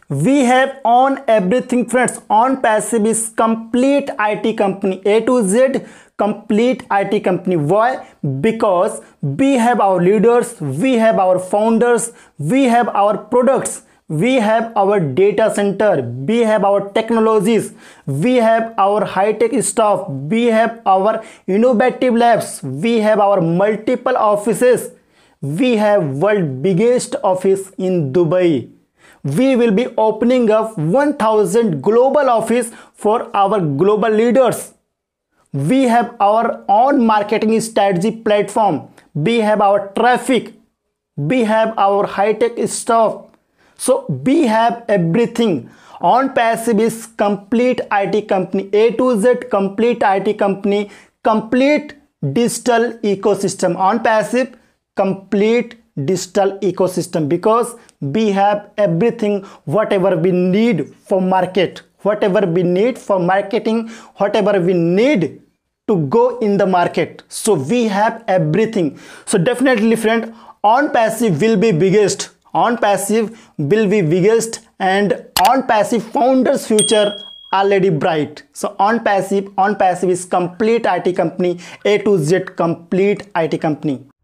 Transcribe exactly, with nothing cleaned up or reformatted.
We have on everything, friends. On Passive is complete I T company, A to Z complete I T company. Why? Because we have our leaders, we have our founders, we have our products, we have our data center, we have our technologies, we have our high-tech stuff, we have our innovative labs, we have our multiple offices, we have world biggest office in Dubai. We will be opening up one thousand global office for our global leaders. We have our own marketing strategy platform. We have our traffic. We have our high-tech stuff. So we have everything. On Passive is complete I T company, A to Z complete I T company, complete digital ecosystem. On Passive, complete digital ecosystem, because we have everything whatever we need for market, whatever we need for marketing, whatever we need to go in the market. So we have everything. So definitely, friend, On Passive will be biggest. On Passive will be biggest, and On Passive founders future already bright. So On Passive, On Passive is complete I T company, A to Z complete I T company.